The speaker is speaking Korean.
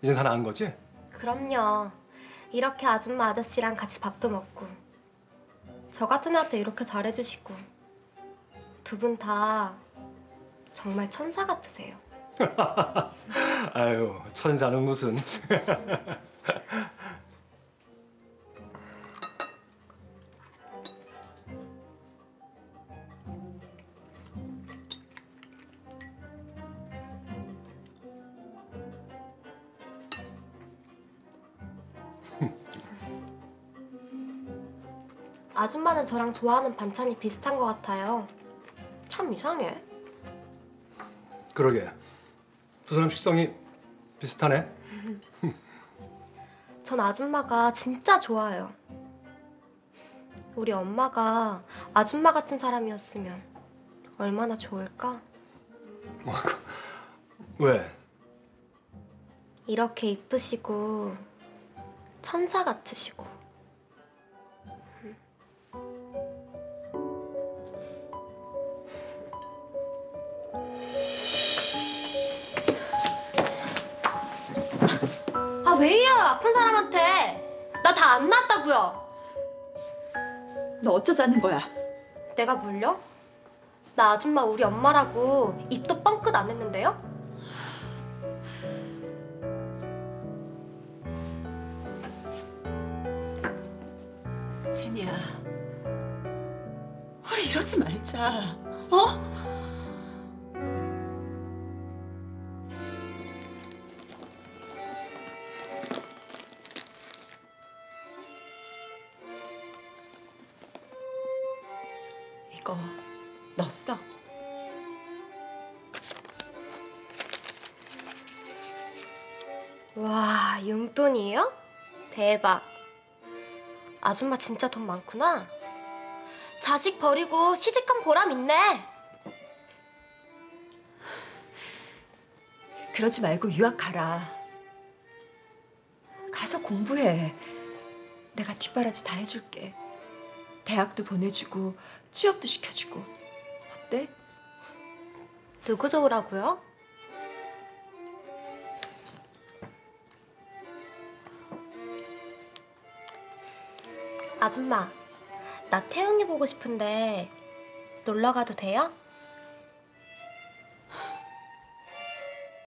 이젠 다 나은 거지? 그럼요. 이렇게 아줌마 아저씨랑 같이 밥도 먹고 저 같은 애한테 이렇게 잘해주시고 두 분 다 정말 천사 같으세요. 아유, 천사는 무슨. 아줌마는 저랑 좋아하는 반찬이 비슷한 것 같아요. 참 이상해. 그러게. 두 사람 식성이 비슷하네. 전 아줌마가 진짜 좋아요. 우리 엄마가 아줌마 같은 사람이었으면 얼마나 좋을까? 왜? 이렇게 이쁘시고 천사 같으시고. 아, 왜 이래요, 아픈 사람한테. 나 다 안 낫다고요. 너 어쩌자는 거야? 내가 뭘요? 나 아줌마 우리 엄마라고 입도 뻥끗 안 했는데요? 제니야, 우리 이러지 말자. 어? 이거 넣었어? 와, 용돈이에요? 대박. 아줌마 진짜 돈 많구나. 자식 버리고 시집간 보람 있네. 그러지 말고 유학 가라. 가서 공부해. 내가 뒷바라지 다 해줄게. 대학도 보내주고 취업도 시켜주고. 어때? 누구 좋으라고요? 아줌마, 나 태웅이 보고 싶은데 놀러 가도 돼요?